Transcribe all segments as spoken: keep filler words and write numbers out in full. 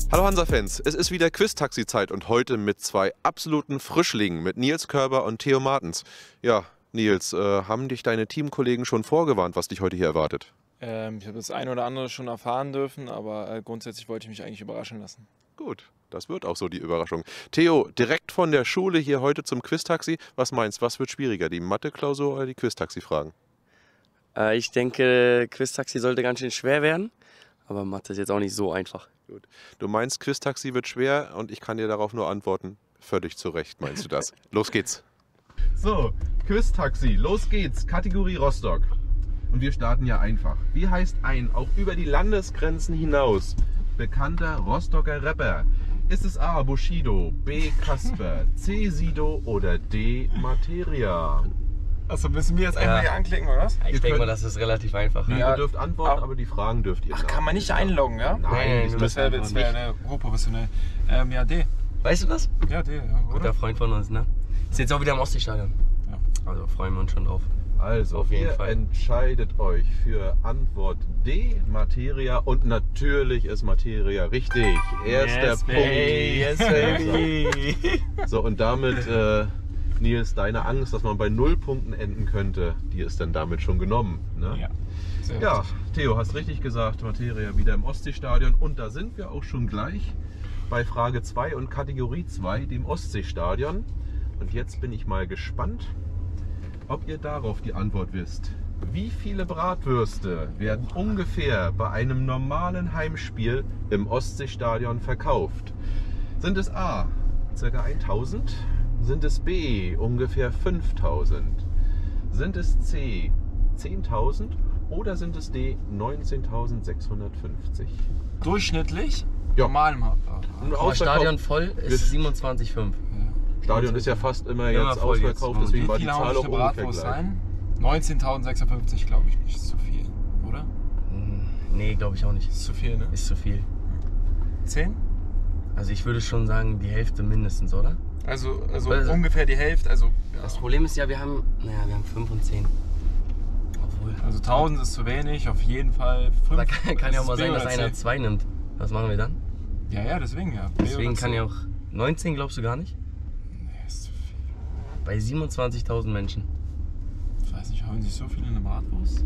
Hallo Hansa-Fans, es ist wieder Quiz-Taxi-Zeit und heute mit zwei absoluten Frischlingen, mit Nils Körber und Theo Martens. Ja, Nils, äh, haben dich deine Teamkollegen schon vorgewarnt, was dich heute hier erwartet? Ähm, ich habe das eine oder andere schon erfahren dürfen, aber äh, grundsätzlich wollte ich mich eigentlich überraschen lassen. Gut, das wird auch so die Überraschung. Theo, direkt von der Schule hier heute zum Quiz-Taxi. Was meinst du, was wird schwieriger, die Mathe-Klausur oder die Quiz-Taxi-Fragen? Äh, ich denke, Quiz-Taxi sollte ganz schön schwer werden, aber Mathe ist jetzt auch nicht so einfach. Gut. Du meinst, Quiz-Taxi wird schwer und ich kann dir darauf nur antworten, völlig zu Recht meinst du das. Los geht's. So, Quiz-Taxi, los geht's. Kategorie Rostock. Und wir starten ja einfach. Wie heißt ein, auch über die Landesgrenzen hinaus, bekannter Rostocker Rapper? Ist es A. Bushido, B. Kasper, C. Sido oder D. Materia? Achso, müssen wir jetzt ja. einmal hier anklicken, oder was? Ich denke mal, das ist relativ einfach. Ja, ja. Ihr dürft antworten, aber die Fragen dürft ihr Ach, kann man nicht einloggen, ja? Nein, das wäre wär, wär eine hochprofessionell. Ähm, ja, D. Weißt du das? Ja, D, ja. Oder? Guter Freund von uns, ne? Ist jetzt auch wieder im Ostseestadion. Ja. Also freuen wir uns schon drauf. Also, auf jeden ihr Fall. entscheidet euch für Antwort D, Materia, und natürlich ist Materia richtig. Erster Yes, Punkt. baby. Yes, baby. So, und damit, äh, Nils, deine Angst, dass man bei null Punkten enden könnte, die ist dann damit schon genommen. Ne? Ja. Sehr Ja, richtig. Theo, hast richtig gesagt, Materia wieder im Ostseestadion. Und da sind wir auch schon gleich bei Frage zwei und Kategorie zwei, dem Ostseestadion. Und jetzt bin ich mal gespannt, ob ihr darauf die Antwort wisst. Wie viele Bratwürste werden ungefähr bei einem normalen Heimspiel im Ostseestadion verkauft? Sind es A, ca. tausend? Sind es B, ungefähr fünftausend? Sind es C, zehntausend? Oder sind es D, neunzehntausendsechshundertfünfzig? Durchschnittlich? Ja. Normal im Ein Aber Stadion Ausverkauf- voll ist siebenundzwanzig Komma fünf. Stadion ist ja fast immer jetzt Immer voll jetzt. ausverkauft, deswegen Wie war die viel Zahl hauen auch eine ungefähr Bratwurst gleich. rein? neunzehntausendsechshundertfünfzig, glaube ich nicht. Ist zu viel, oder? Nee, glaube ich auch nicht. Ist zu viel, ne? Ist zu viel. zehn? Also ich würde schon sagen, die Hälfte mindestens, oder? Also, also, Also- ungefähr die Hälfte. Also, ja. Das Problem ist ja, wir haben, naja, wir haben fünf und zehn. Obwohl. also tausend ist zu wenig, auf jeden Fall. fünf, Aber kann, kann ja auch mal ist B sein, dass oder einer C? zwei nimmt. Was machen wir dann? Ja, ja, deswegen ja. B Deswegen oder kann C? ja auch neunzehn, glaubst du gar nicht? Nee, ist zu viel. Bei siebenundzwanzigtausend Menschen. Ich weiß nicht, hauen sich so viele in eine Bratwurst?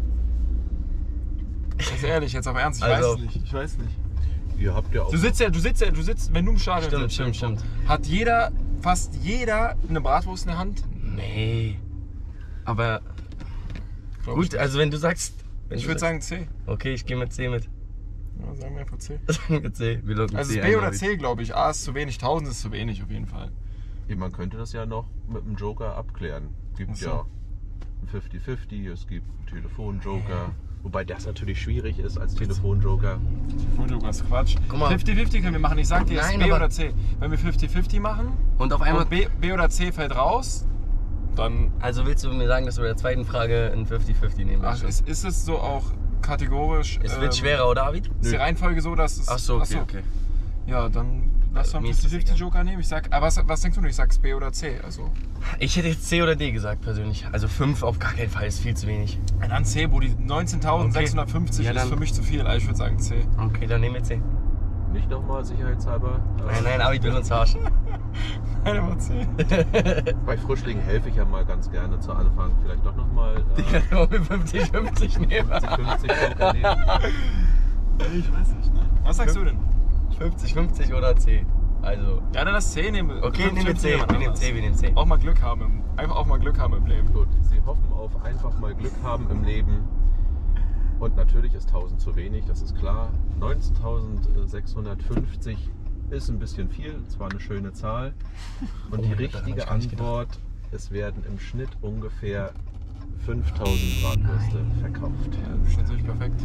Ganz ehrlich, jetzt auf Ernst, ich Also- weiß es nicht. Ich weiß nicht. Ihr habt ja auch Du sitzt ja, du sitzt ja, du sitzt, wenn du im Stadion Stimmt, sitzt, stimmt, irgendwo, stimmt. hat jeder, fast jeder eine Bratwurst in der Hand? Nee. Aber Glaub ich gut, nicht. also wenn du sagst... Wenn Ich du würde sagst- sagen C. Okay, ich gehe mit C mit. Ja, sagen wir einfach C. Sagen wir C. Wir loggen Also C ist B ein, oder glaub ich. C, glaube ich. A ist zu wenig, tausend ist zu wenig auf jeden Fall. Ja, man könnte das ja noch mit dem Joker abklären. Es gibt Ach so. ja ein fünfzig fünfzig, es gibt einen Telefonjoker. Wobei das natürlich schwierig ist als Telefonjoker. Telefonjoker ist Quatsch. Guck mal. fünfzig fünfzig können wir machen. Ich sag dir jetzt Nein, B aber- oder C. Wenn wir fünfzig fünfzig machen Und auf einmal... und B, B oder C fällt raus, dann... Also willst du mir sagen, dass du bei der zweiten Frage ein fünfzig fünfzig nehmen Ach, willst? ist, ist es so auch kategorisch... Es wird ähm, schwerer, oder Arvid? Ist die Reihenfolge so, dass es... Ach so, okay, okay. Ja, dann lass doch einen Mir ist das fünfzig fünfzig Joker nehmen. Ich sag, aber was, was denkst du? Ich sag's B oder C. Also, Ich hätte jetzt C oder D gesagt, persönlich. Also fünf auf gar keinen Fall, ist viel zu wenig. ja, dann C, wo die neunzehntausendsechshundertfünfzig Okay. Ja, ist dann- für mich zu viel. Also ich würde sagen C. Okay, dann nehmen wir C. Nicht nochmal sicherheitshalber. Nein, nein, Arvid will uns verarschen. Nein, aber C. Bei Frischlingen helfe ich ja mal ganz gerne zu Anfang. Vielleicht doch nochmal Ich äh, kann auch mit fünfzig fünfzig nehmen. fünfzig fünfzig Joker nehmen. Ich weiß nicht, ne? Was sagst du denn? fünfzig fünfzig oder C. Also, Ja, dann das C nehmen. okay, nehmen wir fünfzig C. jemand Wir nehmen anders. C, wir nehmen C. Auch mal Glück haben. Im, einfach auch mal Glück haben im Leben. Gut, Sie hoffen auf einfach mal Glück haben im Leben. Und natürlich ist tausend zu wenig, das ist klar. neunzehntausendsechshundertfünfzig ist ein bisschen viel, zwar eine schöne Zahl. Und Oh die mein Gott, daran hab richtige ich gar nicht gedacht. Antwort, es werden im Schnitt ungefähr fünftausend Bratwürste verkauft. Ja, das ist natürlich perfekt.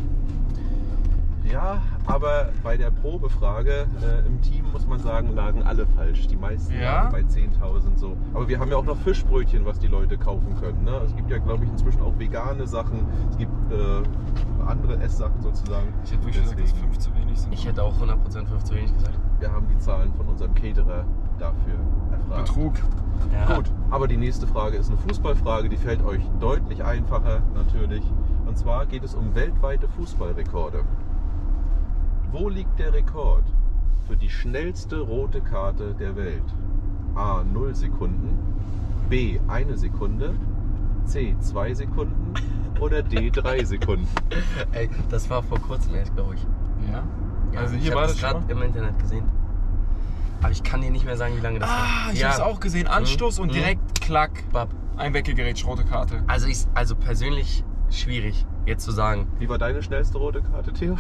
Ja, aber bei der Probefrage äh, im Team muss man sagen, lagen alle falsch. Die meisten Ja? lagen bei zehntausend so. Aber wir haben ja auch noch Fischbrötchen, was die Leute kaufen können. Ne? Es gibt ja, glaube ich, inzwischen auch vegane Sachen. Es gibt äh, andere Esssachen sozusagen. Ich hätte wirklich gesagt, dass Deswegen, fünf zu wenig sind. Ich hätte auch hundert Prozent fünf zu wenig gesagt. wir haben die Zahlen von unserem Caterer dafür erfragt. Betrug. Ja. Gut, aber die nächste Frage ist eine Fußballfrage, die fällt euch deutlich einfacher natürlich. Und zwar geht es um weltweite Fußballrekorde. Wo liegt der Rekord für die schnellste rote Karte der Welt? A. null Sekunden, B. eine Sekunde, C. zwei Sekunden oder D. drei Sekunden? Ey, das war vor kurzem erst, glaube ich. Ja? Ja, Also hier ich war habe das das gerade schon? im Internet gesehen. Aber ich kann dir nicht mehr sagen, wie lange das war. Ah, ich Ja. hab's auch gesehen. Anstoß und Mhm. direkt klack. Bab. Ein Weggegerät, rote Karte. Also, ich, also persönlich schwierig, jetzt zu sagen. Wie war deine schnellste rote Karte, Theo?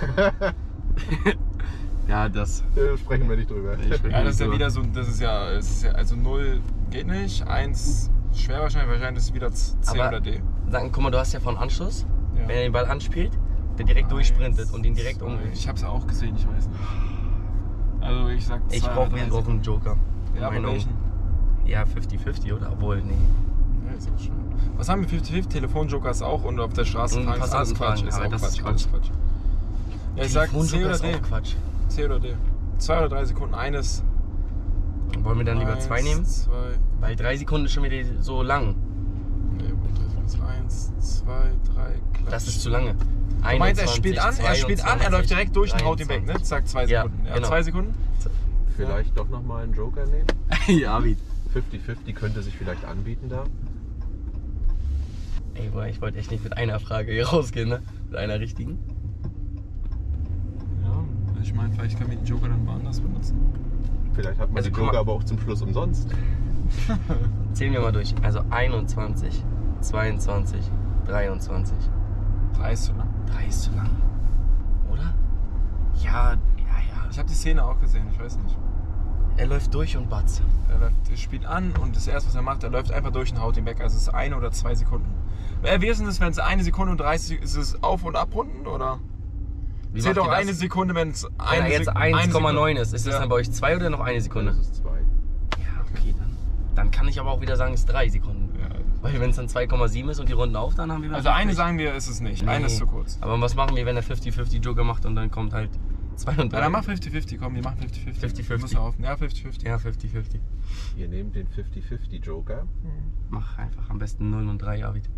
Ja, das. Äh, Sprechen wir nicht drüber. Ja, das ist ja wieder so, das ist ja, es ist ja also null geht nicht, eins schwer wahrscheinlich, wahrscheinlich ist es wieder C Aber- oder D. Sagen, guck mal, du hast ja von Anschluss, Ja. wenn er den Ball anspielt, der direkt durchsprintet und ihn direkt Zwei. um. Ich hab's auch gesehen, ich weiß nicht. Also ich sag Ich zwei brauche oder drei wir brauchen einen Joker. Sekunden. Ja, aber Meinung. welchen? Ja, fünfzig fünfzig, oder? Obwohl, nee. Ja, ist auch schön. Was haben wir? fünfzig fünfzig, Telefonjoker ist auch und auf der Straße Und fahren ist alles Passanten Quatsch. fahren, Ist aber auch das Quatsch, ist alles Quatsch. Ja, ich sag C Telefonjoker oder ist D. auch Quatsch. C oder D. Zwei oder drei Sekunden, eines. Wollen wir dann lieber eins, zwei nehmen? Zwei. Weil drei Sekunden ist schon wieder so lang. Nee, das ist eins, zwei, drei, klatsch. Das ist zu lange. Du meinst, er spielt an, er spielt an, er läuft direkt durch und haut ihn weg, ne? dreiundzwanzig. Zack, zwei Ja, Sekunden. Ja, genau. zwei Sekunden? Vielleicht doch nochmal einen Joker nehmen? Ja, wie? fünfzig fünfzig könnte sich vielleicht anbieten da. Ey, boah, ich wollte echt nicht mit einer Frage hier rausgehen, ne? Mit einer richtigen. Ja, ich meine, vielleicht können wir den Joker dann woanders benutzen. Vielleicht hat man Also die guck Joker mal. aber auch zum Schluss umsonst. Zählen wir mal durch. Also einundzwanzig, zweiundzwanzig, dreiundzwanzig. Drei ist zu lang. Drei ist zu lang. Oder? Ja, ja, ja. Ich habe die Szene auch gesehen, ich weiß nicht. Er läuft durch und batz. Er, läuft, er spielt an und das erste, was er macht, er läuft einfach durch und haut ihn weg. Also es ist eine oder zwei Sekunden. Äh, Wie ist denn das, wenn es eine Sekunde und dreißig ist, es auf- und abrunden oder? Wie Zählt macht auch ihr eine das? Sekunde, wenn es Wenn eine er jetzt Sek- eine eins Komma neun Sekunde- ist, ist das Ja. dann bei euch zwei oder noch eine Sekunde? Das ist zwei. Ja, okay, dann. Dann kann ich aber auch wieder sagen, es ist drei Sekunden. Ja. Weil wenn es dann zwei Komma sieben ist und die runden auf, dann haben wir Also eine sagen wir, ist es nicht. Nee. Eine ist zu kurz. Aber was machen wir, wenn er fünfzig fünfzig Joker macht und dann kommt halt zwei und Ja, drei? dann mach fünfzig fünfzig, komm, wir machen fünfzig fünfzig. fünfzig fünfzig. Muss ja auf- Ja, fünfzig fünfzig. Ja, fünfzig fünfzig. Ihr nehmt den fünfzig fünfzig Joker. Mach einfach am besten null und drei, David.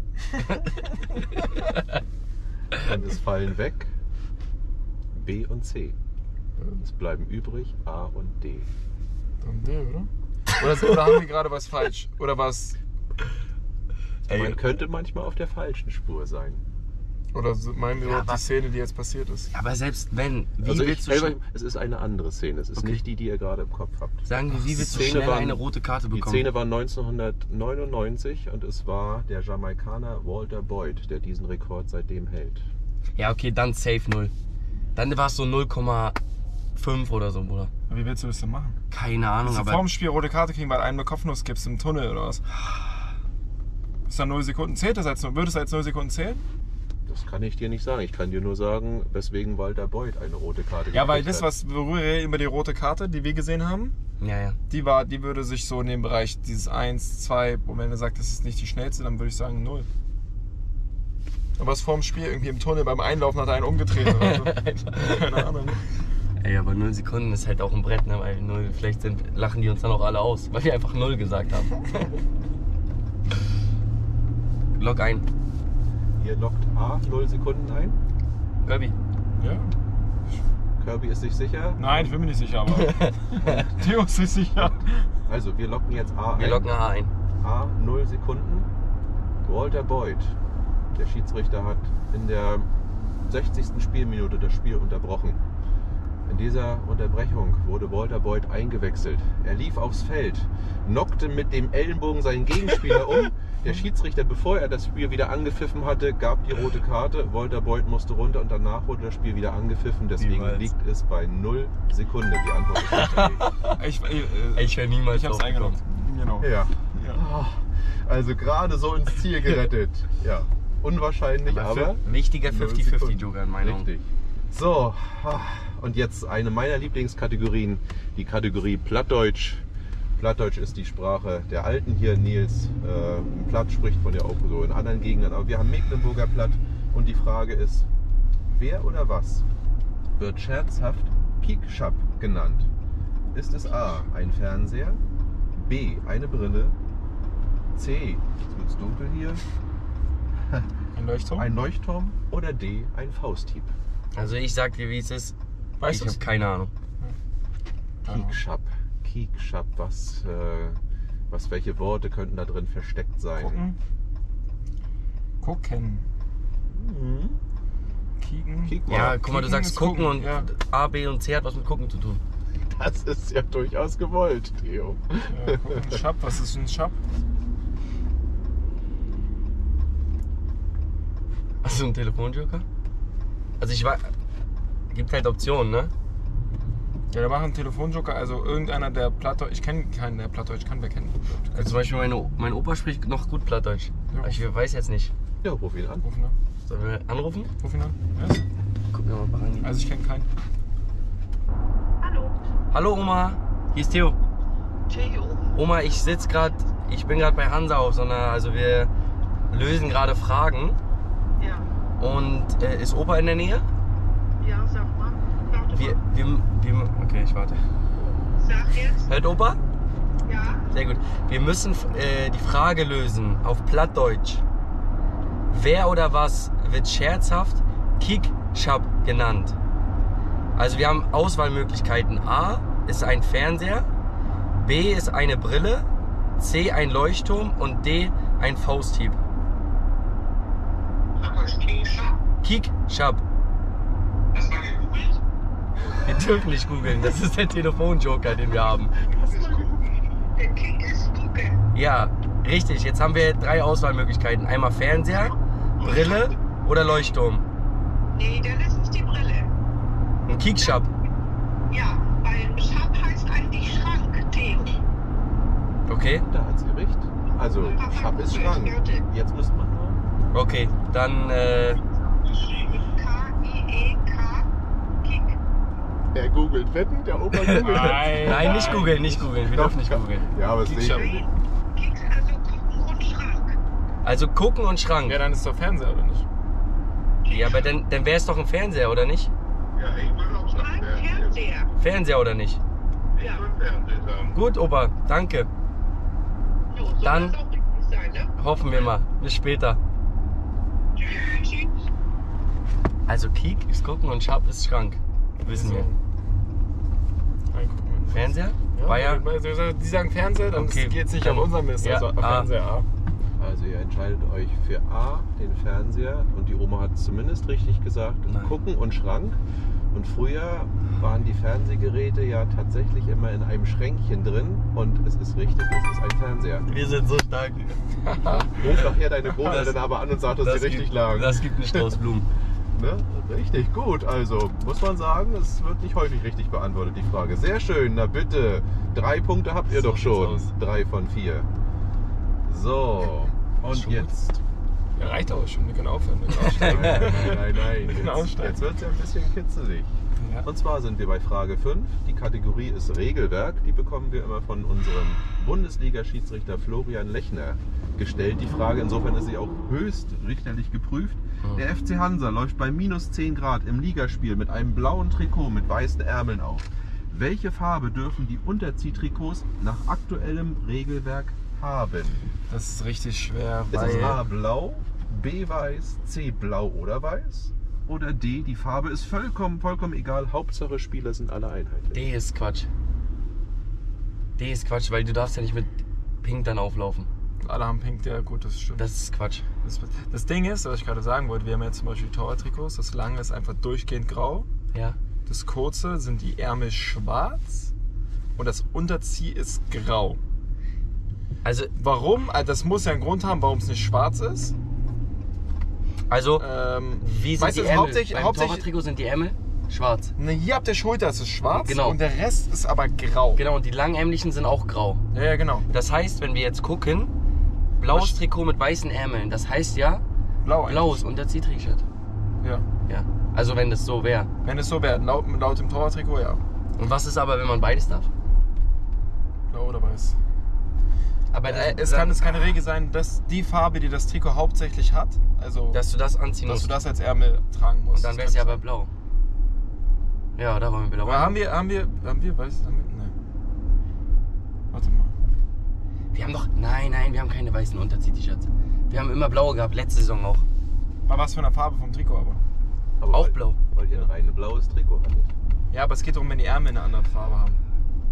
Und es fallen weg B und C. Es bleiben übrig A und D. Dann D, oder? Oder, oder haben wir gerade was falsch? Oder was? Man könnte manchmal auf der falschen Spur sein. Oder so- meinen wir Ja, überhaupt die was- Szene, die jetzt passiert ist? Aber selbst wenn, wie Also ich, willst du selber- schon, es ist eine andere Szene. Es ist Okay. nicht die, die ihr gerade im Kopf habt. sagen wir, wie willst du Szene schneller waren- eine rote Karte Die bekommen? Szene war neunzehnhundertneunundneunzig und es war der Jamaikaner Walter Boyd, der diesen Rekord seitdem hält. Ja, okay, dann safe null. Dann war es so null Komma fünf oder so, Bruder. Wie willst du das denn machen? Keine Ahnung, Willst du aber vorm Spiel rote Karte kriegen, weil du einen Kopfnuss gibst im Tunnel oder was? Ist dann null Sekunden? Zählt das als, würde es als null Sekunden zählen? Das kann ich dir nicht sagen. Ich kann dir nur sagen, weswegen Walter Boyd eine rote Karte Ja, weil gekriegt das, hat. was worüber wir reden, über die rote Karte, die wir gesehen haben, ja, ja. die war, die würde sich so in dem Bereich dieses eins, zwei, und wenn er sagt, das ist nicht die schnellste, dann würde ich sagen null. Und was vorm Spiel irgendwie im Tunnel beim Einlaufen hat er einen umgedreht oder so. Keine Ahnung. Ey, aber null Sekunden ist halt auch ein Brett, ne? Weil null, vielleicht sind, lachen die uns dann auch alle aus, weil wir einfach null gesagt haben. Log ein. Ihr lockt A null Sekunden ein. Kirby. Ja? Kirby ist sich sicher. Nein, ich bin mir nicht sicher, aber Theo ist sich sicher. Also wir locken jetzt A ein. Wir loggen A ein. A null Sekunden. Walter Boyd. Der Schiedsrichter hat in der sechzigsten Spielminute das Spiel unterbrochen. In dieser Unterbrechung wurde Walter Boyd eingewechselt. Er lief aufs Feld, knockte mit dem Ellenbogen seinen Gegenspieler um. Der Schiedsrichter, bevor er das Spiel wieder angepfiffen hatte, gab die rote Karte. Walter Boyd musste runter und danach wurde das Spiel wieder angepfiffen. Deswegen Niemals. liegt es bei null Sekunden. Die Antwort ist richtig. Ich, äh, Ich wäre niemals ich hab's drauf eingeloggt. Genau. Ja. Ja. Also gerade so ins Ziel gerettet. Ja. Unwahrscheinlich, Aber aber. für- wichtiger null fünfzig fünfzig Sekunden. Joker in meiner Meinung. Richtig. So, und jetzt eine meiner Lieblingskategorien, die Kategorie Plattdeutsch. Plattdeutsch ist die Sprache der Alten hier. Nils, äh, Platt spricht man ja auch so in anderen Gegenden, aber wir haben Mecklenburger Platt und die Frage ist, wer oder was wird scherzhaft Piekschap genannt? Ist es A, ein Fernseher, B, eine Brille, C, jetzt wird's dunkel hier, Ein Leuchtturm? ein Leuchtturm oder D, ein Fausthieb? Also ich sag dir, wie es ist. Weißt ich du's? habe keine Ahnung. Kiekschap. Kiekschap, was, äh, was, welche Worte könnten da drin versteckt sein? Gucken. Gucken. Mhm. Kieken. Kiek mal. Ja, guck mal, du Kicken sagst ist gucken gucken, und ja. A, B und C hat was mit gucken zu tun. Das ist ja durchaus gewollt, Theo. Ja, gucken. Schap, was ist ein Schap? Hast du einen Telefonjoker? Also ich weiß, gibt halt Optionen, ne? Ja, da machen einen Telefonjoker, also irgendeiner, der Plattdeutsch, ich kenne keinen, der Plattdeutsch kann, wer kennt. Also zum Beispiel meine, mein Opa spricht noch gut Plattdeutsch. Ja. Aber ich weiß jetzt nicht. Ja, ruf ihn an. Ruf ihn an. Sollen wir anrufen? Ruf ihn an. Yes. Gucken wir mal rein. Also ich kenne keinen. Hallo, Hallo Oma, hier ist Theo. Theo. Oma, ich sitze gerade, ich bin gerade bei Hansa auf so einer, also wir lösen gerade Fragen. Ja, Und äh, ist Opa in der Nähe? ja, sag mal. Warte Wir, mal. wir, wir, okay, ich warte. Sag jetzt. Hört Opa? Ja, Sehr gut. Wir müssen äh, die Frage lösen auf Plattdeutsch. Wer oder was wird scherzhaft Kiekschap genannt? Also wir haben Auswahlmöglichkeiten. A ist ein Fernseher, B ist eine Brille, C ein Leuchtturm und D ein Fausthieb. aber ich krieg schon. Kiekschap. Hast du mal gegoogelt? Wir dürfen nicht googeln, das ist der Telefonjoker, den wir haben. Der Kick ist gucken. Ja, richtig. Jetzt haben wir drei Auswahlmöglichkeiten. Einmal Fernseher, Brille oder Leuchtturm. Nee, dann ist es die Brille. Ein Kiekschap. Ja, weil Schab heißt eigentlich Schrank, Theo. Okay, Da hat sie recht. Also, Schap ist Schrank. Jetzt müsste man nur. okay. Dann, äh, Geschrieben K I E K, Kick. Er googelt. Wetten, der Opa googelt. Nein. nein, nicht googeln, nicht googeln. Wir dürfen nicht googeln. Ja, aber es ist Kiekschap. nicht. Kick, also gucken und Schrank. Also gucken und Schrank. Ja, dann ist doch Fernseher, oder nicht? Ja, aber dann, dann wäre es doch ein Fernseher, oder nicht? Ja, ich würde auch sagen, Fernseher. Fernseher, oder nicht? Ja. Gut, Opa, danke. Jo, soll Dann- das auch richtig sein, ne? Hoffen wir mal. Bis später. Tschüss. Also Kiek ist gucken und Schap ist Schrank. Wissen wir. Reingucken. Fernseher? Ja, War ja. Die sagen Fernseher, dann Okay. geht's nicht auf unserem Mist. Ja, Also A. Fernseher A. Also ihr entscheidet euch für A, den Fernseher, und die Oma hat zumindest richtig gesagt, Nein. gucken und Schrank. Und früher waren die Fernsehgeräte ja tatsächlich immer in einem Schränkchen drin, und es ist richtig, es ist ein Fernseher. Wir sind so stark. Ruf nachher deine Großeltern aber an und sag, dass sie richtig gibt, lagen. das gibt einen Strauß Blumen. Ne? Richtig, gut. Also muss man sagen, es wird nicht häufig richtig beantwortet, die Frage. Sehr schön, na bitte. Drei Punkte habt ihr So doch sieht's schon. aus. Drei von vier. So, und Schon gut. jetzt. Ja, reicht auch schon. Wir können aufhören. Wir können Nein, aussteigen. nein, nein, nein. können Jetzt, aussteigen. jetzt wird es ja ein bisschen kitzelig. Ja. Und zwar sind wir bei Frage fünf. Die Kategorie ist Regelwerk. Die bekommen wir immer von unserem Bundesliga-Schiedsrichter Florian Lechner gestellt. Die Frage, insofern ist sie auch höchst richterlich geprüft. Der F C Hansa läuft bei minus zehn Grad im Ligaspiel mit einem blauen Trikot mit weißen Ärmeln auf. Welche Farbe dürfen die Unterziehtrikots nach aktuellem Regelwerk haben? Das ist richtig schwer, Ist weil... es A blau, B weiß, C blau oder weiß? Oder D, die Farbe ist vollkommen, vollkommen egal, Hauptsache Spieler sind alle einheitlich. D ist Quatsch. D ist Quatsch, weil du darfst ja nicht mit Pink dann auflaufen. Alle haben Pink, ja gut, das stimmt. Das ist Quatsch. Das, das Ding ist, was ich gerade sagen wollte, wir haben jetzt zum Beispiel Torwarttrikots, das lange ist einfach durchgehend grau, Ja. das kurze sind die Ärmel schwarz und das Unterzieh ist grau. Also, Warum? Also das muss ja einen Grund haben, warum es nicht schwarz ist. also Ähm, wie sind weißt die du, Ärmel? hauptsächlich- Beim hauptsächlich- Torwarttrikot sind die Ärmel schwarz. ne, hier ab der Schulter ist es schwarz Genau. und der Rest ist aber grau. Genau, und die langärmlichen sind auch grau. Ja, ja, genau. Das heißt, wenn wir jetzt gucken, blaues Was? Trikot mit weißen Ärmeln, das heißt ja Blau eigentlich. blaues Unterzieh-T-Shirt. Ja. Ja. Also wenn das so wäre. Wenn es so wäre, laut, laut dem Torwarttrikot, ja. Und was ist aber, wenn man beides darf? Blau oder weiß. Aber Äh, es kann es keine Regel sein, dass die Farbe, die das Trikot hauptsächlich hat, also dass du das anziehen dass musst. du das als Ärmel tragen musst. Und dann Das wäre es ja kann aber blau. Ja, da waren wir blau. Aber haben wir, haben wir, haben wir, weiß, haben wir, nein. Warte mal. Wir haben doch. Nein, nein, wir haben keine weißen Unterzieh-T-Shirts. Wir haben immer blaue gehabt, letzte Saison auch. Mal was für eine Farbe vom Trikot aber. Aber Auch weil, blau. Weil ihr ein rein blaues Trikot hattet. Ja, aber es geht darum, wenn die Ärmel eine andere Farbe haben.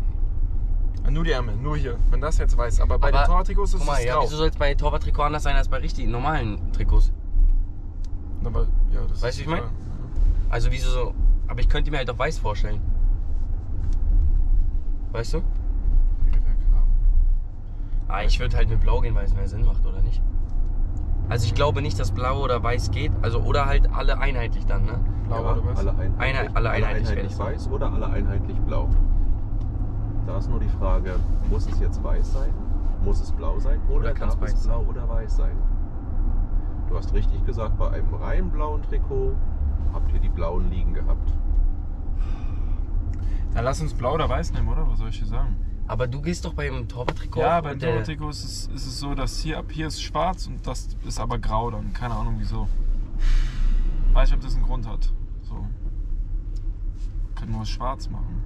Nur die Ärmel, nur hier. Wenn das jetzt weiß. Aber bei Aber, den Torwarttrikots ist Guck mal, es ja, grau. wieso soll es bei Torwarttrikot anders sein als bei richtig normalen Trikots? Aber, ja, das Weißt du, ist wie ich mein? klar. Also wieso so... Aber ich könnte mir halt auch weiß vorstellen. Weißt du? Regelwerk haben. Ah, ich würde halt mit Blau gehen, weil es mehr Sinn macht, oder nicht? Also ich glaube nicht, dass Blau oder Weiß geht. Also oder halt alle einheitlich dann, ne? Blau Ja, oder was? alle einheitlich, Eine- alle einheitlich werde ich sagen. weiß oder alle einheitlich blau. Da ist nur die Frage, muss es jetzt weiß sein? Muss es blau sein? Oder, Oder kann's darf es weiß blau oder weiß sein? Du hast richtig gesagt, bei einem rein blauen Trikot habt ihr die blauen liegen gehabt. Dann lass uns blau oder weiß nehmen, oder? Was soll ich dir sagen? Aber du gehst doch beim Torwarttrikot. Ja, beim und der- Torwarttrikot ist es, ist es so, dass hier ab hier ist schwarz und das ist aber grau dann. Keine Ahnung wieso. Weiß nicht, ob das einen Grund hat. So. Können wir was schwarz machen.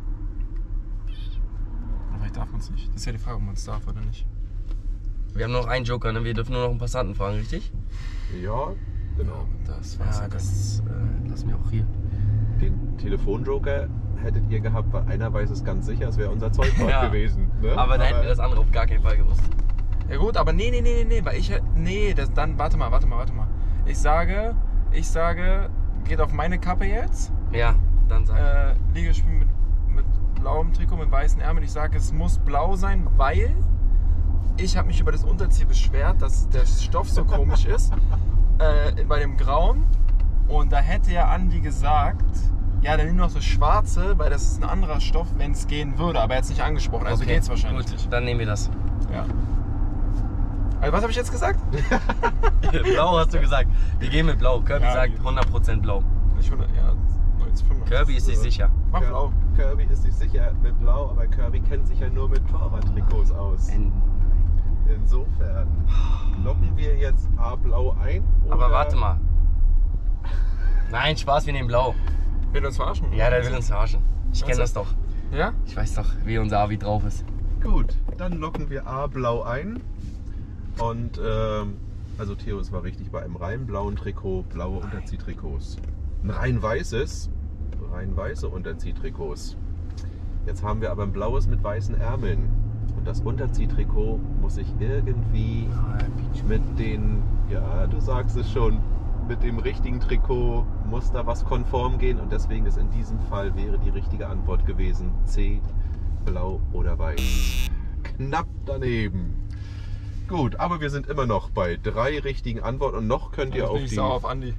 Aber vielleicht darf man es nicht. Das ist ja die Frage, ob man es darf oder nicht. Wir haben noch einen Joker, ne? Wir dürfen nur noch einen Passanten fragen, richtig? Ja, genau. Das war's. Ja, das äh, lassen wir auch hier. Den Telefonjoker hättet ihr gehabt, weil einer weiß es ganz sicher, es wäre unser Zollfahrt Ja. gewesen. Ne? Aber da hätten wir das andere auf gar keinen Fall gewusst. Ja gut, aber nee, nee, nee, nee, nee, weil ich, nee, das dann, warte mal, warte mal, warte mal. Ich sage, ich sage, geht auf meine Kappe jetzt, Ja, dann sag. äh, Ligaspiel mit, mit blauem Trikot, mit weißen Ärmeln. Ich sage, es muss blau sein, weil ich habe mich über das Unterzieh beschwert, dass der Stoff so komisch ist, äh, bei dem Grauen. Und da hätte ja Andi gesagt, ja, dann nimm noch das Schwarze, weil das ist ein anderer Stoff, wenn es gehen würde. Aber er hat es nicht angesprochen, also Okay, geht's wahrscheinlich gut, nicht. dann nehmen wir das. Ja. Also was habe ich jetzt gesagt? Blau hast du gesagt. Wir gehen mit Blau. Kirby Ja, sagt geht. hundert Prozent Blau. Ich hundert, ja, neunzig, fünfundneunzig. Kirby ist sich sicher. Mach blau. Kirby ist sich sicher mit blau, aber Kirby kennt sich ja nur mit Torwarttrikots aus. En- Insofern locken wir jetzt A blau ein. Oder Aber warte mal. Nein, Spaß, wir nehmen Blau. Will uns verarschen? Ja, der will uns verarschen. Ich kenne das Also. doch. Ja? Ich weiß doch, wie unser Avi drauf ist. Gut, dann locken wir A blau ein. Und ähm, also Theo, es war richtig, bei einem rein blauen Trikot blaue Unterziehtrikots. Ein rein weißes, rein weiße Unterziehtrikots. Jetzt haben wir aber ein blaues mit weißen Ärmeln. Und das Unterziehtrikot muss sich irgendwie mit den, ja, du sagst es schon, mit dem richtigen Trikot muss da was konform gehen. Und deswegen ist in diesem Fall wäre die richtige Antwort gewesen C, blau oder weiß. Knapp daneben. Gut, aber wir sind immer noch bei drei richtigen Antworten und noch könnt ihr Jetzt auf bin ich die... sauer auf Andi.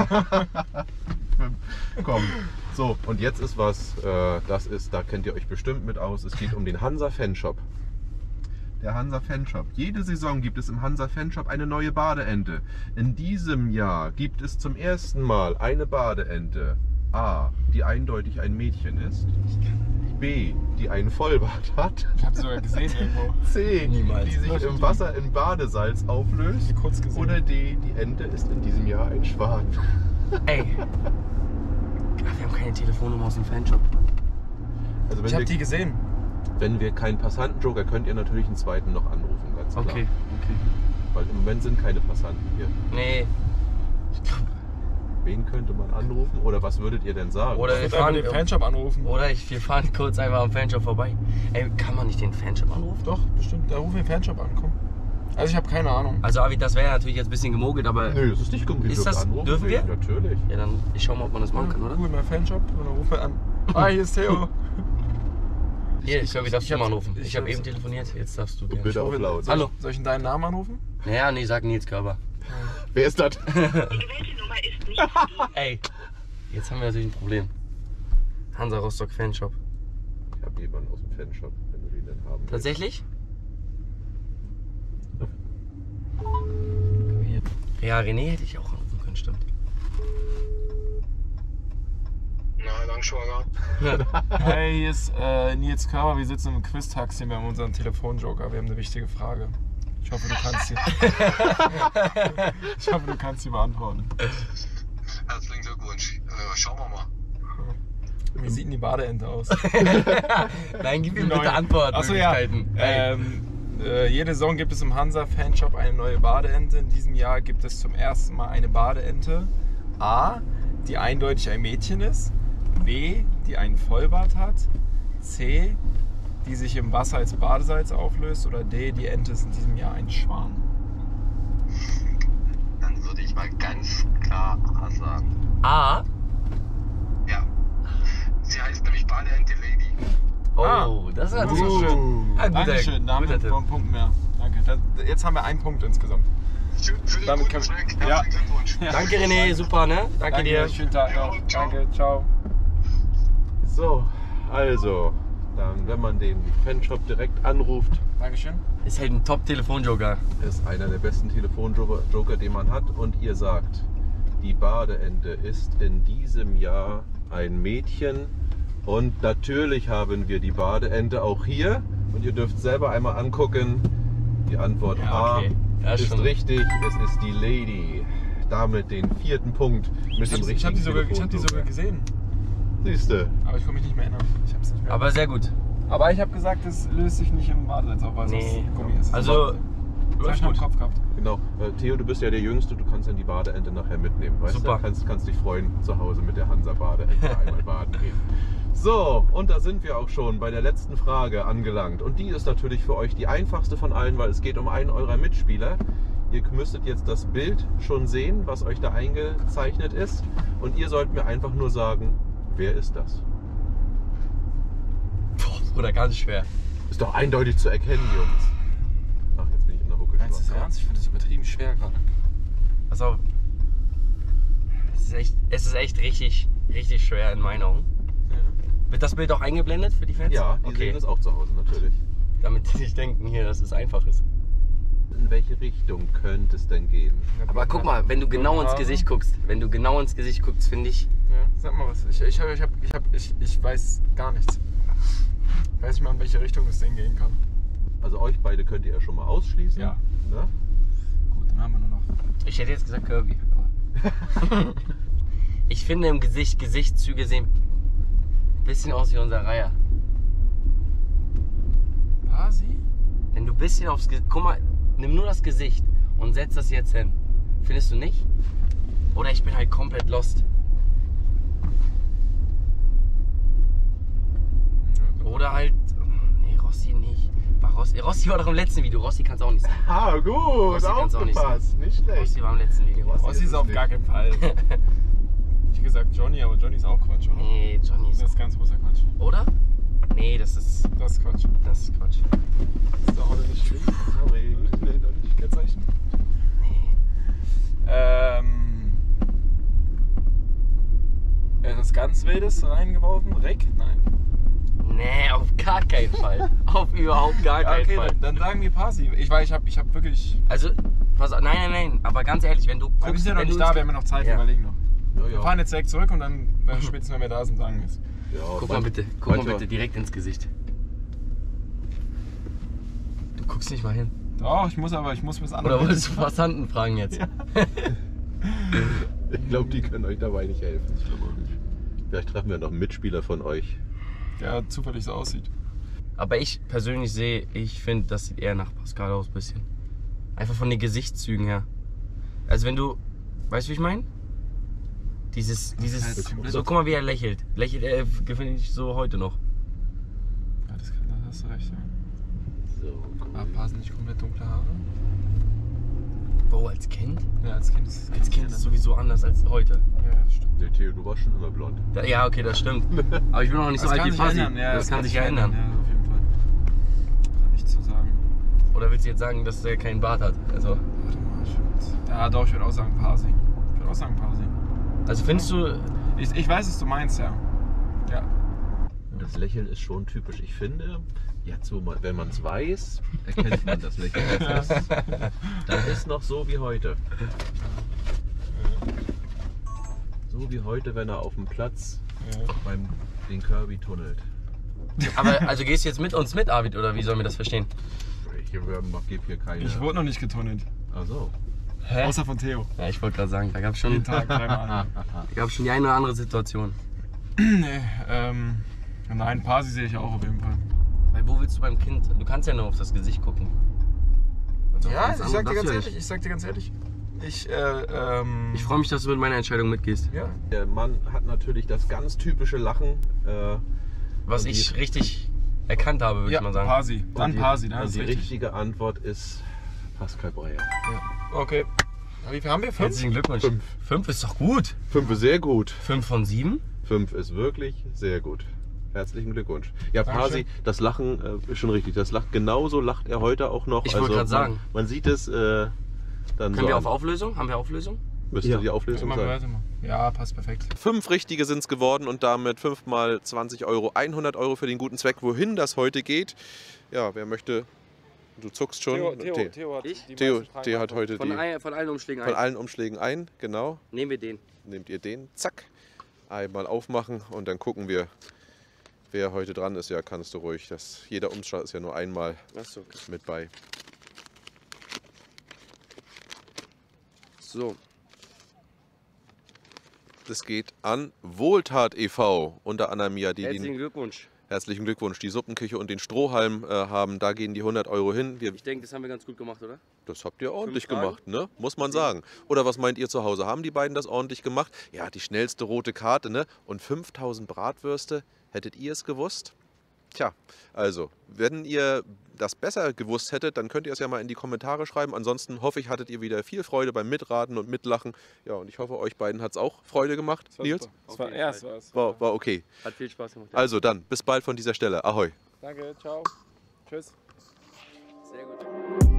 Komm. So, und jetzt ist was, äh, das ist, da kennt ihr euch bestimmt mit aus. Es geht um den Hansa Fanshop. Der Hansa Fanshop. Jede Saison gibt es im Hansa Fanshop eine neue Badeente. In diesem Jahr gibt es zum ersten Mal eine Badeente. A, die eindeutig ein Mädchen ist. B, die einen Vollbart hat. Ich habe sogar gesehen irgendwo. C, Niemals. die sich im Wasser in Badesalz auflöst. Die kurz gesehen. Oder D, die Ente ist in diesem Jahr ein Schwan. Ey. Ach, wir haben keine Telefonnummer aus dem Fanshop. Also wenn Ich habe wir, die gesehen. wenn wir keinen Passantenjoker, könnt ihr natürlich einen zweiten noch anrufen, ganz klar. Okay, okay. Weil im Moment sind keine Passanten hier. Nee. Ich glaub, Wen könnte man anrufen oder was würdet ihr denn sagen? Oder- Ich wir würde einfach fahren- den Fanshop anrufen. oder ich, wir fahren kurz einfach am Fanshop vorbei. Ey, kann man nicht den Fanshop anrufen? Doch, bestimmt. Da rufen wir den Fanshop an, komm. Also ich habe keine Ahnung. Also Avi, das wäre natürlich jetzt ein bisschen gemogelt, aber... Nö, das ist nicht gut. Ist das- dürfen wir? Natürlich. Ja, dann ich schau mal, ob man das machen kann, oder? Google mein Fanshop und dann rufen wir an. Ah, hier ist Theo. Hier, ich glaube, ich darf ich du mal hab's- anrufen. ich Ich habe hab's- eben telefoniert, jetzt darfst du Und gerne. bitte auf laut. Soll ich- Hallo. Soll ich in deinen Namen anrufen? Naja, nee, sag Nils Körber. Wer ist das? Die gewählte Nummer ist nicht Ey, jetzt haben wir natürlich ein Problem. Hansa Rostock Fanshop. Ich habe jemanden aus dem Fanshop, wenn du den denn haben willst. Tatsächlich? Ja, René hätte ich auch anrufen können, stimmt. Na, lang, Schwager. Hey, hier ist äh, Nils Körber. Wir sitzen im Quiz-Taxi. Wir haben unseren Telefonjoker. Wir haben eine wichtige Frage. Ich hoffe, du kannst sie. Ich hoffe, du kannst sie beantworten. Herzlichen Glückwunsch. Äh, schauen wir mal. Wie sieht denn die Badeente aus? Nein, gib ihm Neue- bitte Achso, ja. Antwortmöglichkeiten. Ey. Ähm, äh, jede Saison gibt es im Hansa Fanshop eine neue Badeente. In diesem Jahr gibt es zum ersten Mal eine Badeente. A, die eindeutig ein Mädchen ist. B, die einen Vollbart hat. C, die sich im Wasser als Badesalz auflöst, oder D, die Ente ist in diesem Jahr ein Schwan? Dann würde ich mal ganz klar A sagen. A. Ja. Sie heißt nämlich Badeente Lady. Oh, Ah. das ist Das natürlich ist schön. Ah, guter- Dankeschön, da haben wir guter Tipp. einen Punkt mehr. Danke. Das, jetzt haben wir einen Punkt insgesamt. Für, für den Damit guten kann- Zweck. ja. Herzlichen Glückwunsch. Ja. Danke René, super, ne? Danke, Danke, dir. schönen Tag noch. Ja, ciao. Danke, ciao. So, also, dann, wenn man den Fanshop direkt anruft, Dankeschön. Ist halt ein Top-Telefonjoker. ist einer der besten Telefonjoker, Joker, den man hat. Und ihr sagt, die Badeente ist in diesem Jahr ein Mädchen. Und natürlich haben wir die Badeente auch hier. Und ihr dürft selber einmal angucken. Die Antwort Ja, okay. A Ja, ist schon. richtig. Es ist die Lady. Damit den vierten Punkt mit Ich dem habe richtigen hab die, sogar- ich hab die sogar Telefonjoker. gesehen. Siehste. Aber ich kann mich nicht mehr erinnern. Ich hab's nicht mehr. Aber sehr gut. Aber ich habe gesagt, das löst sich nicht im Badesalz auf, weil es Nee. aus Gummi ist. Also, das hab ich noch im Kopf gehabt. Genau. Äh, Theo, du bist ja der Jüngste, du kannst dann die Badeente nachher mitnehmen. Weißt Super. du? Kannst, kannst dich freuen, zu Hause mit der Hansa-Badeente einmal baden gehen. So, und da sind wir auch schon bei der letzten Frage angelangt. Und die ist natürlich für euch die einfachste von allen, weil es geht um einen eurer Mitspieler. Ihr müsstet jetzt das Bild schon sehen, was euch da eingezeichnet ist. Und ihr sollt mir einfach nur sagen, wer ist das? boah, Bruder, ganz schwer. Ist doch eindeutig zu erkennen, Jungs. Ach, jetzt bin ich in der Hucke. Meinst du das ernst? Ich finde das übertrieben schwer gerade. Pass auf. Es ist echt, es ist echt richtig, richtig schwer in meinen Augen. Ja. Wird das Bild auch eingeblendet für die Fans? Ja, die okay. sehen es auch zu Hause, natürlich. Damit die nicht denken hier, dass es einfach ist. In welche Richtung könnte es denn gehen? Aber guck mal, wenn du genau ins Gesicht guckst, wenn du genau ins Gesicht guckst, finde ich. Ja, sag mal was. Ich, ich, hab, ich, hab, ich, hab, ich, ich weiß gar nichts. Ich weiß nicht mal, in welche Richtung das Ding gehen kann. Also euch beide könnt ihr ja schon mal ausschließen. Ja. Ne? Gut, dann haben wir nur noch. Ich hätte jetzt gesagt Kirby. aber- ich finde im Gesicht, Gesichtszüge sehen ein bisschen aus wie unser Reiher. Pasi? Wenn du ein bisschen aufs Gesicht. Guck mal, nimm nur das Gesicht und setz das jetzt hin. Findest du nicht? Oder ich bin halt komplett lost. Oder halt. Nee, Rossi nicht. War Rossi, Rossi war doch im letzten Video. Rossi kann es auch nicht sein. Ah, gut, Rossi kann's auch nicht aufgepasst. Nicht, schlecht. Rossi war im letzten Video. Rossi Rossi ist ist auf es gar nicht. keinen Fall. Ich hätte gesagt Johnny, aber Johnny ist auch Quatsch, oder? Nee, Johnny ist. Das ist ganz großer Quatsch. Oder? Nee, das ist. Das ist Quatsch. Das ist Quatsch. Das ist auch nicht schlimm. Sorry. Nee, noch nicht. Kennzeichen. Ähm. Etwas ganz Wildes reingeworfen? Rick? Nein. Nee, auf gar keinen Fall. Auf überhaupt gar keinen Okay, Fall. dann, dann sagen wir Pasi. Ich weiß, ich hab, ich hab wirklich. Also, pass auf, nein, nein, nein, aber ganz ehrlich, wenn du Aber wir guckst, sind ja noch wenn nicht du da, ins- wir haben ja noch Zeit, wir Ja. überlegen noch. Ja, Wir ja. fahren jetzt direkt zurück und dann, wenn spätestens, wenn wir da sind, sagen wir es. Ja, Guck mal manch- bitte, guck mal manchmal- bitte direkt ins Gesicht. Du guckst nicht mal hin. Doch, ich muss aber, ich muss bis andere. Oder wolltest du Passanten fragen jetzt? Ich glaube, die können euch dabei nicht helfen. Ich glaube auch nicht. Vielleicht treffen wir noch einen Mitspieler von euch. Der zufällig so aussieht. Aber ich persönlich sehe, ich finde, das sieht eher nach Pascal aus, ein bisschen. Einfach von den Gesichtszügen her. Also wenn du, weißt du, wie ich meine? Dieses, dieses, heißt komplett- so guck mal, wie er lächelt. Lächelt er, finde ich, so heute noch. Ja, das, kann, da hast du recht, ja. So, cool. Aber passen nicht komplett dunkle Haare? Bro, als Kind? Ja, als Kind ist es Als Kind ist es sowieso anders als heute. Ja, das stimmt. Nee, Theo, du warst schon immer blond. Da, ja, okay, das stimmt. Aber ich bin noch nicht so Das alt kann wie sich Fasi. ändern, ja, das, kann sich ja ändern. Ja, auf jeden Fall. Da hab ich zu sagen. Oder willst du jetzt sagen, dass er keinen Bart hat? Also, Warte mal, ich würd, ja, doch, ich würde auch sagen Pasi. Ich würde auch sagen Pasi. also findest du. Ich, ich weiß, was du meinst, ja. Ja. Das Lächeln ist schon typisch. Ich finde, jetzt, so mal- wenn man es weiß, erkennt man das Lächeln. Das ist, das ist noch so wie heute. So wie heute, wenn er auf dem Platz ja. beim den Kirby tunnelt. Aber also gehst du jetzt mit uns mit, Arvid, oder wie sollen wir das verstehen? Ich gebe hier keine. Ich wurde noch nicht getunnelt. Ach so. Hä? Außer von Theo. Ja, ich wollte gerade sagen, da gab es Jeden schon, Tag dreimal. da gab's schon die eine oder andere Situation. Nee, ähm. Nein, Pasi sehe ich auch auf jeden Fall. Weil wo willst du beim Kind? Du kannst ja nur auf das Gesicht gucken. Und auf Ja, alles ich andere sag dir darfst ganz du ehrlich, nicht. ich sag dir ganz ehrlich. Ich, äh, ähm. Ich freue mich, dass du mit meiner Entscheidung mitgehst. Ja. Der Mann hat natürlich das ganz typische Lachen. Äh, Was Und ich die- richtig erkannt habe, würde Ja, ich mal sagen. Pasi. Dann Und die- Pasi, dann Und ist die richtig. richtige Antwort ist Pascal Breyer. Ja. Okay. Wie viel haben wir? Fünf? Herzlichen Glückwunsch. Fünf. Fünf ist doch gut. Fünf ist sehr gut. Fünf von sieben? Fünf ist wirklich sehr gut. Herzlichen Glückwunsch. Ja, Dankeschön. Pasi, das Lachen äh, ist schon richtig. Das lacht genauso lacht er heute auch noch. Ich wollte Also gerade sagen. Man, man sieht es äh, dann Können so wir an. auf Auflösung? Haben wir Auflösung? Müsste Ja. die Auflösung Immer sein. weiter mal. Ja, passt perfekt. Fünf richtige sind es geworden und damit fünf mal zwanzig Euro, hundert Euro für den guten Zweck. Wohin das heute geht, ja, wer möchte, du zuckst schon. Theo, Theo, The- Theo hat Ich? die Theo, meisten Fragen Theo hat beantwortet. heute Von, die, ein, von allen Umschlägen von ein. allen Umschlägen ein, genau. Nehmen wir den. Nehmt ihr den, zack, einmal aufmachen und dann gucken wir, wer heute dran ist. Ja, kannst du ruhig. Das, jeder Umschlag ist ja nur einmal Achso, okay. mit bei. So. Das geht an Wohltat e V, unter anderem ja die, Herzlichen die Glückwunsch. herzlichen Glückwunsch, die Suppenküche und den Strohhalm äh, haben. Da gehen die hundert Euro hin. Wir, Ich denke, das haben wir ganz gut gemacht, oder? das habt ihr ordentlich Fünf Fragen? gemacht, ne? Muss man sagen. Oder was meint ihr zu Hause? Haben die beiden das ordentlich gemacht? Ja, die schnellste rote Karte, ne? Und fünftausend Bratwürste, hättet ihr es gewusst? Tja, also, wenn ihr das besser gewusst hättet, dann könnt ihr es ja mal in die Kommentare schreiben. Ansonsten hoffe ich, hattet ihr wieder viel Freude beim Mitraten und Mitlachen. Ja, und ich hoffe, euch beiden hat es auch Freude gemacht. Das war Nils? super. Das Auf war, jeden ja, Fall. es war, es War, war okay. Hat viel Spaß gemacht. Also dann, bis bald von dieser Stelle. Ahoi. Danke, ciao. Tschüss. Sehr gut.